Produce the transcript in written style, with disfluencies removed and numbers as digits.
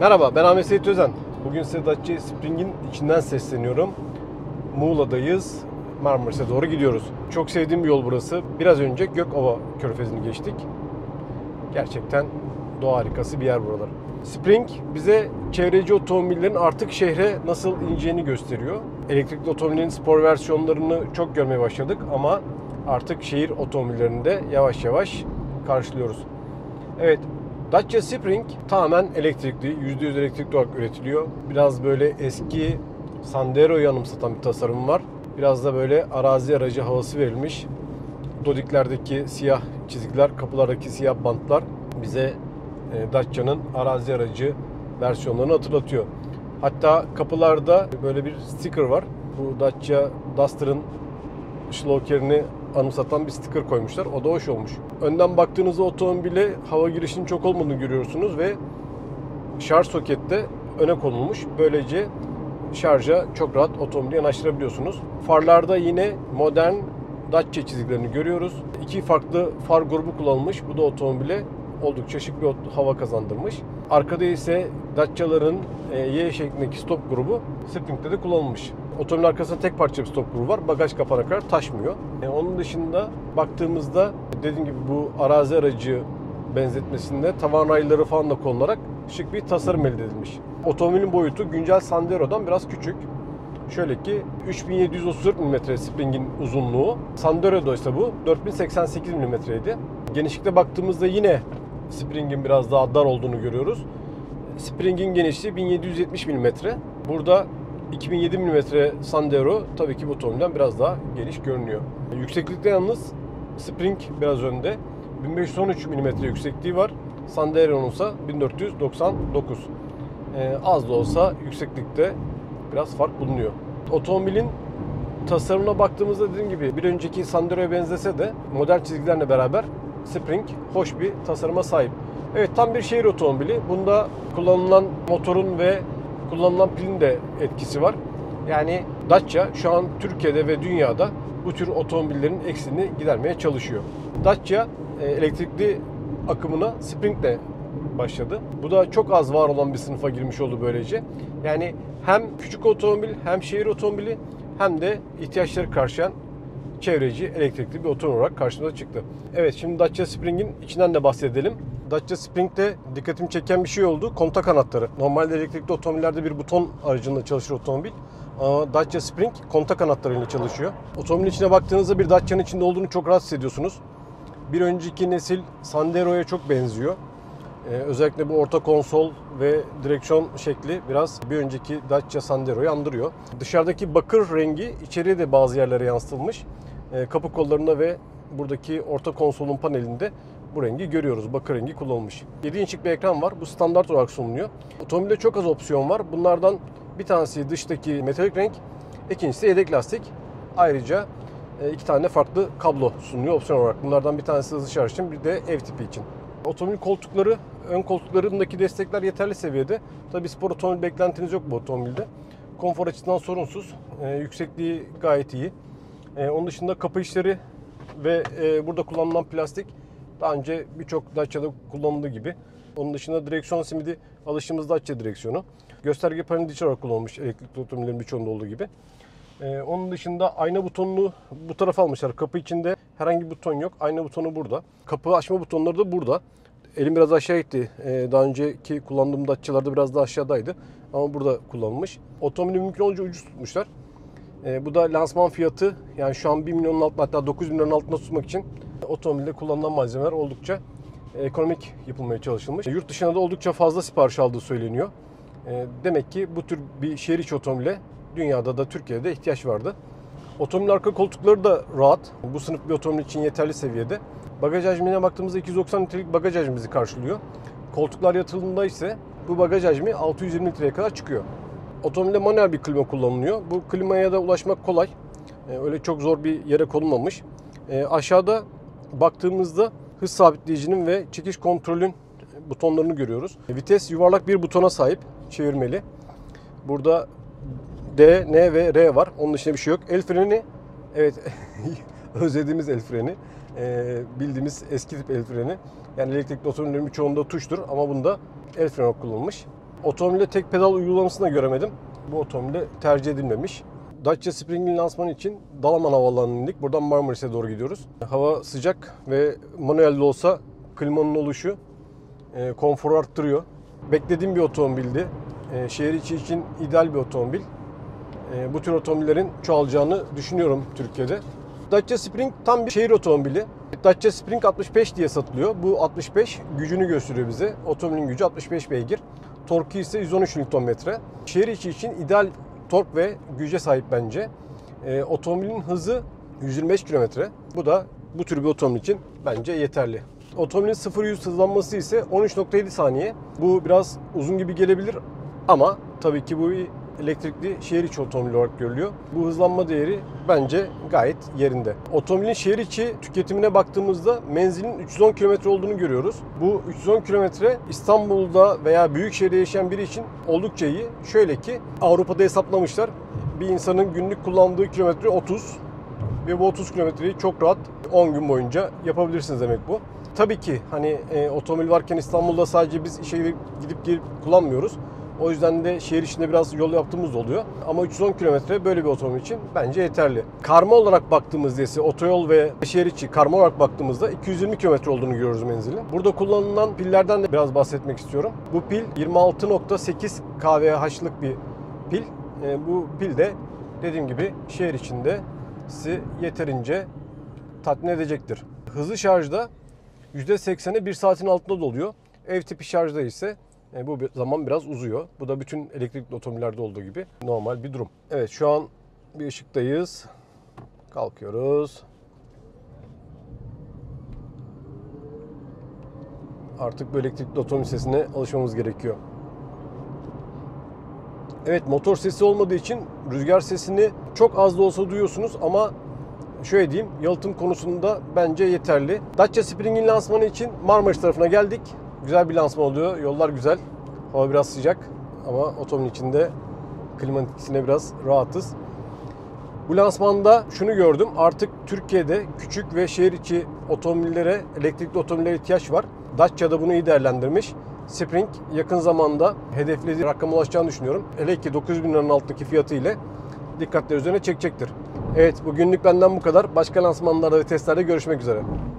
Merhaba, ben Ahmet Seyit Özen. Bugün size Dacia Spring'in içinden sesleniyorum. Muğla'dayız. Marmaris'e doğru gidiyoruz. Çok sevdiğim bir yol burası. Biraz önce Gökova Körfezi'ni geçtik. Gerçekten doğa harikası bir yer buralar. Spring bize çevreci otomobillerin artık şehre nasıl ineceğini gösteriyor. Elektrikli otomobillerin spor versiyonlarını çok görmeye başladık ama artık şehir otomobillerinde yavaş yavaş karşılıyoruz. Evet, Dacia Spring tamamen elektrikli, %100 elektrikli olarak üretiliyor. Biraz böyle eski Sandero'yu anımsatan bir tasarım var. Biraz da böyle arazi aracı havası verilmiş. Dodiklerdeki siyah çizgiler, kapılardaki siyah bantlar bize Dacia'nın arazi aracı versiyonlarını hatırlatıyor. Hatta kapılarda böyle bir sticker var. Bu Dacia Duster'ın Schlocker'ini anımsatan bir sticker koymuşlar. O da hoş olmuş. Önden baktığınızda otomobile hava girişinin çok olmadığını görüyorsunuz ve şarj sokette öne konulmuş. Böylece şarja çok rahat otomobili yanaştırabiliyorsunuz. Farlarda yine modern Dacia çizgilerini görüyoruz. İki farklı far grubu kullanılmış. Bu da otomobile oldukça şık bir hava kazandırmış. Arkada ise Dacia'ların Y şeklindeki stop grubu Spring'de de kullanılmış. Otomobilin arkasında tek parça bir stop grubu var. Bagaj kapağına kadar taşmıyor. Onun dışında baktığımızda dediğim gibi bu arazi aracı benzetmesinde tavan rayları falan da konularak şık bir tasarım elde edilmiş. Otomobilin boyutu güncel Sandero'dan biraz küçük. Şöyle ki 3734 mm Spring'in uzunluğu. Sandero'da ise bu 4088 mm'ydi. Genişlikte baktığımızda yine Spring'in biraz daha dar olduğunu görüyoruz. Spring'in genişliği 1770 mm. Burada 2007 mm Sandero tabii ki bu otomobilden biraz daha geniş görünüyor. Yükseklikte yalnız Spring biraz önde. 1513 mm yüksekliği var. Sandero'nun ise 1499. Az da olsa yükseklikte biraz fark bulunuyor. Otomobilin tasarımına baktığımızda dediğim gibi bir önceki Sandero'ya benzese de modern çizgilerle beraber Spring hoş bir tasarıma sahip. Evet, tam bir şehir otomobili. Bunda kullanılan motorun ve kullanılan pilin de etkisi var. Yani Dacia şu an Türkiye'de ve dünyada bu tür otomobillerin eksiğini gidermeye çalışıyor. Dacia elektrikli akımına Spring'le başladı. Bu da çok az var olan bir sınıfa girmiş oldu böylece. Yani hem küçük otomobil hem şehir otomobili hem de ihtiyaçları karşılayan çevreci elektrikli bir otomobil olarak karşımıza çıktı. Evet, şimdi Dacia Spring'in içinden de bahsedelim. Dacia Spring'de dikkatimi çeken bir şey oldu. Kontak kanatları. Normalde elektrikli otomobillerde bir buton aracılığıyla çalışır otomobil. Ama Dacia Spring kontak kanatlarıyla çalışıyor. Otomobilin içine baktığınızda bir Dacia'nın içinde olduğunu çok rahat hissediyorsunuz. Bir önceki nesil Sandero'ya çok benziyor. Özellikle bu orta konsol ve direksiyon şekli biraz bir önceki Dacia Sandero'yu andırıyor. Dışarıdaki bakır rengi içeriye de bazı yerlere yansıtılmış. Kapı kollarında ve buradaki orta konsolun panelinde bu rengi görüyoruz. Bakır rengi kullanılmış. 7 inçlik bir ekran var. Bu standart olarak sunuluyor. Otomobilde çok az opsiyon var. Bunlardan bir tanesi dıştaki metalik renk, ikincisi yedek lastik. Ayrıca iki tane farklı kablo sunuyor opsiyon olarak. Bunlardan bir tanesi hızlı şarj için, bir de ev tipi için. Otomobil koltukları, ön koltuklarındaki destekler yeterli seviyede. Tabii spor otomobil beklentiniz yok bu otomobilde. Konfor açısından sorunsuz. Yüksekliği gayet iyi. Onun dışında kapı işleri ve burada kullanılan plastik daha önce birçok Dacia'da kullanıldığı gibi. Onun dışında direksiyon simidi alıştığımız Dacia direksiyonu. Gösterge paneli dijital olarak kullanılmış elektrikli otomobillerin birçoğunda olduğu gibi. Onun dışında ayna butonunu bu tarafa almışlar. Kapı içinde herhangi bir buton yok. Ayna butonu burada. Kapı açma butonları da burada. Elim biraz aşağı gitti. Daha önceki kullandığım Dacia'larda biraz daha aşağıdaydı. Ama burada kullanılmış. Otomobili mümkün olunca ucuz tutmuşlar. Bu da lansman fiyatı. Yani şu an 1 milyonun altında, hatta 9 milyonun altında tutmak için otomobilde kullanılan malzemeler oldukça ekonomik yapılmaya çalışılmış. Yurt dışına da oldukça fazla sipariş aldığı söyleniyor. Demek ki bu tür bir şehir içi otomobile dünyada da Türkiye'de ihtiyaç vardı. Otomobilin arka koltukları da rahat. Bu sınıf bir otomobil için yeterli seviyede. Bagaj hacmine baktığımızda 290 litrelik bagaj hacmi bizi karşılıyor. Koltuklar yatırıldığında ise bu bagaj hacmi 620 litreye kadar çıkıyor. Otomobilde manuel bir klima kullanılıyor. Bu klimaya da ulaşmak kolay. Öyle çok zor bir yere konulmamış. Aşağıda baktığımızda hız sabitleyicinin ve çekiş kontrolün butonlarını görüyoruz. Vites yuvarlak bir butona sahip, çevirmeli. Burada D, N ve R var. Onun dışında bir şey yok. El freni, evet özlediğimiz el freni. Bildiğimiz eski tip el freni. Yani elektrikli otomobillerin birçoğunda tuştur ama bunda el freni kullanılmış. Otomobilde tek pedal uygulamasını da göremedim. Bu otomobilde tercih edilmemiş. Dacia Spring'in lansmanı için Dalaman Havaalanı'na indik. Buradan Marmaris'e doğru gidiyoruz. Hava sıcak ve manuel de olsa klimanın oluşu konforu arttırıyor. Beklediğim bir otomobildi. Şehir içi için ideal bir otomobil. Bu tür otomobillerin çoğalacağını düşünüyorum Türkiye'de. Dacia Spring tam bir şehir otomobili. Dacia Spring 65 diye satılıyor. Bu 65 gücünü gösteriyor bize. Otomobilin gücü 65 beygir. Torku ise 113 Nm. Şehir içi için ideal tork ve güce sahip bence. Otomobilin hızı 125 km. Bu da bu tür bir otomobil için bence yeterli. Otomobilin 0-100 hızlanması ise 13.7 saniye. Bu biraz uzun gibi gelebilir ama tabii ki bu bir elektrikli şehir içi otomobil olarak görülüyor. Bu hızlanma değeri bence gayet yerinde. Otomobilin şehir içi tüketimine baktığımızda menzilin 310 km olduğunu görüyoruz. Bu 310 km İstanbul'da veya büyük şehirde yaşayan biri için oldukça iyi. Şöyle ki Avrupa'da hesaplamışlar. Bir insanın günlük kullandığı kilometre 30 ve bu 30 kilometreyi çok rahat 10 gün boyunca yapabilirsiniz demek bu. Tabii ki hani otomobil varken İstanbul'da sadece biz işe gidip gelip kullanmıyoruz. O yüzden de şehir içinde biraz yol yaptığımız oluyor. Ama 310 kilometre böyle bir otomobil için bence yeterli. Karma olarak baktığımızda ise otoyol ve şehir içi karma olarak baktığımızda 220 kilometre olduğunu görüyoruz menzilin. Burada kullanılan pillerden de biraz bahsetmek istiyorum. Bu pil 26.8 kWh'lık bir pil. Bu pil de dediğim gibi şehir içinde sizi yeterince tatmin edecektir. Hızlı şarjda %80'i 1 saatin altında doluyor. Ev tipi şarjda ise bu zaman biraz uzuyor. Bu da bütün elektrikli otomobillerde olduğu gibi normal bir durum. Evet, şu an bir ışıktayız. Kalkıyoruz. Artık bu elektrikli otomobil sesine alışmamız gerekiyor. Evet, motor sesi olmadığı için rüzgar sesini çok az da olsa duyuyorsunuz ama şöyle diyeyim, yalıtım konusunda bence yeterli. Dacia Spring'in lansmanı için Marmaris tarafına geldik. Güzel bir lansman oluyor. Yollar güzel. Hava biraz sıcak ama otomobilin içinde klimanın etkisine biraz rahatız. Bu lansmanda şunu gördüm. Artık Türkiye'de küçük ve şehir içi otomobillere, elektrikli otomobillere ihtiyaç var. Dacia da bunu iyi değerlendirmiş. Spring yakın zamanda hedeflediği rakama ulaşacağını düşünüyorum. Hele ki 9.000 liranın altındaki fiyatı ile dikkatler üzerine çekecektir. Evet, bugünlük benden bu kadar. Başka lansmanlarda ve testlerde görüşmek üzere.